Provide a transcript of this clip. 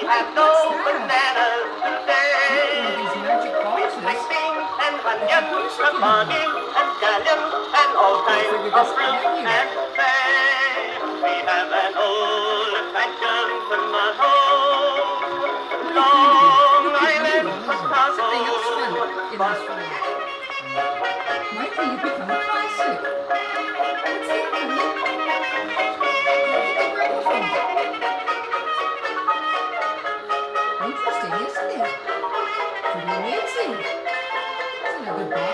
have no bananas today. Icing and onion, pumpkin and scallion, and all kinds of fruit and veg. We have an old-fashioned tomato, Long Island potato. Michael, you become a classic. What's that, honey? Interesting, isn't it? Pretty amazing. Isn't it a good box?